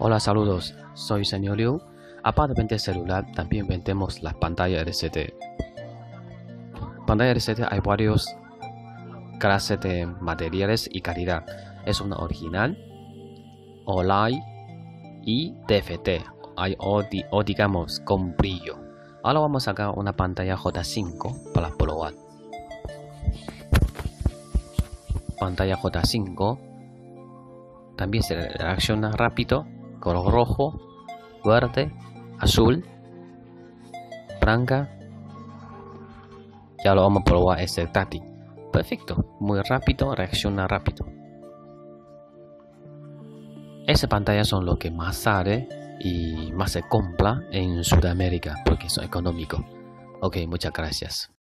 Hola, saludos. Soy señor Liu. Aparte de vender celular, también vendemos las pantallas LCD. Pantalla LCD hay varios clases de materiales y calidad. Es una original, OLED y TFT. O digamos con brillo. Ahora vamos a sacar una pantalla J5 para probar. Pantalla J5 también se reacciona rápido, color rojo, verde, azul, blanca. Ya lo vamos a probar este táctil. Perfecto, muy rápido, reacciona rápido. Esas pantallas son lo que más sale y más se compra en Sudamérica porque son económicos. Ok, muchas gracias.